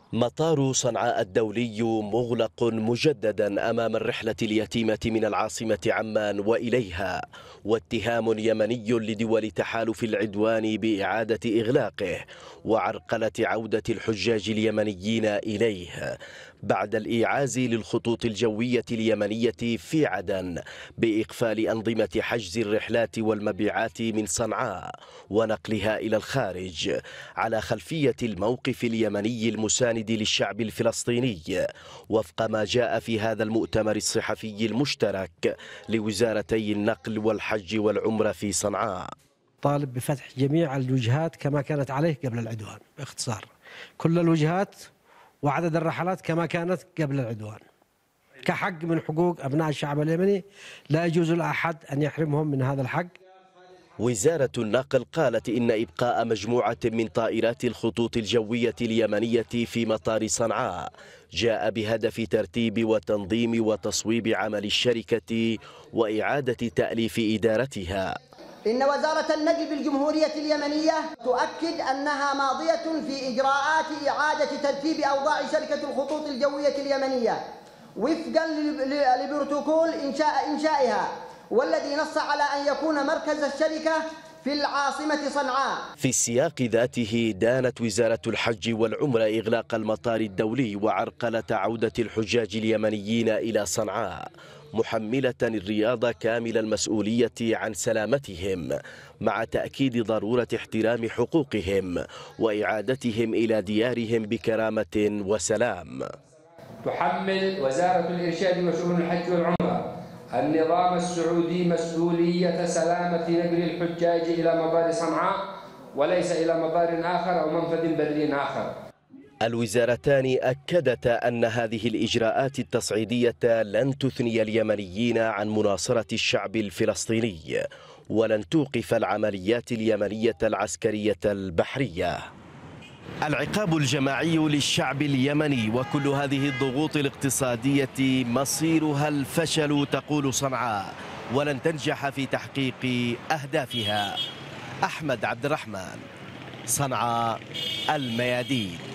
مطار صنعاء الدولي مغلق مجددا أمام الرحلة اليتيمة من العاصمة عمان وإليها، واتهام يمني لدول تحالف العدوان بإعادة إغلاقه وعرقلة عودة الحجاج اليمنيين إليه بعد الإيعاز للخطوط الجوية اليمنية في عدن بإقفال أنظمة حجز الرحلات والمبيعات من صنعاء ونقلها إلى الخارج على خلفية الموقف اليمني المساند للشعب الفلسطيني وفق ما جاء في هذا المؤتمر الصحفي المشترك لوزارتي النقل والحج والعمرة في صنعاء. طالب بفتح جميع الوجهات كما كانت عليه قبل العدوان، باختصار كل الوجهات وعدد الرحلات كما كانت قبل العدوان كحق من حقوق أبناء الشعب اليمني، لا يجوز لأحد أن يحرمهم من هذا الحق. وزارة النقل قالت إن إبقاء مجموعة من طائرات الخطوط الجوية اليمنية في مطار صنعاء جاء بهدف ترتيب وتنظيم وتصويب عمل الشركة وإعادة تأليف إدارتها. إن وزارة النقل بالجمهورية اليمنية تؤكد أنها ماضية في إجراءات إعادة ترتيب أوضاع شركة الخطوط الجوية اليمنية وفقا لبروتوكول إنشائها، والذي نص على أن يكون مركز الشركة في العاصمة صنعاء. في السياق ذاته دانت وزارة الحج والعمرة إغلاق المطار الدولي وعرقلة عودة الحجاج اليمنيين إلى صنعاء، محملة الرياض كامل المسؤولية عن سلامتهم مع تأكيد ضرورة احترام حقوقهم وإعادتهم إلى ديارهم بكرامة وسلام. تحمل وزارة الإرشاد وشؤون الحج والعمرة النظام السعودي مسؤولية سلامة نقل الحجاج إلى مطار صنعاء وليس إلى مطار آخر أو منفذ بري آخر. الوزارتان أكدتا أن هذه الإجراءات التصعيدية لن تثني اليمنيين عن مناصرة الشعب الفلسطيني ولن توقف العمليات اليمنية العسكرية البحرية. العقاب الجماعي للشعب اليمني وكل هذه الضغوط الاقتصادية مصيرها الفشل تقول صنعاء، ولن تنجح في تحقيق أهدافها. أحمد عبد الرحمن، صنعاء، الميادين.